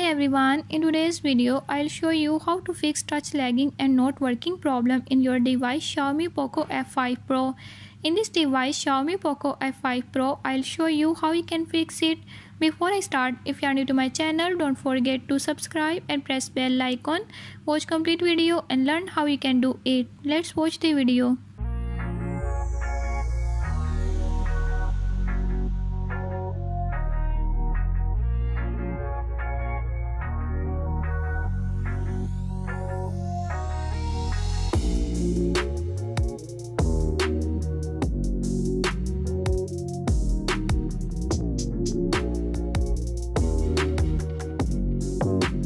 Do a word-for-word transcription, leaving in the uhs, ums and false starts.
everyone, in today's video I'll show you how to fix touch lagging and not working problem in your device Xiaomi POCO F five Pro. In this device Xiaomi POCO F five Pro, I'll show you how you can fix it. Before I start, if you are new to my channel, don't forget to subscribe and press bell icon. Watch complete video and learn how you can do it. Let's watch the video. Thank you.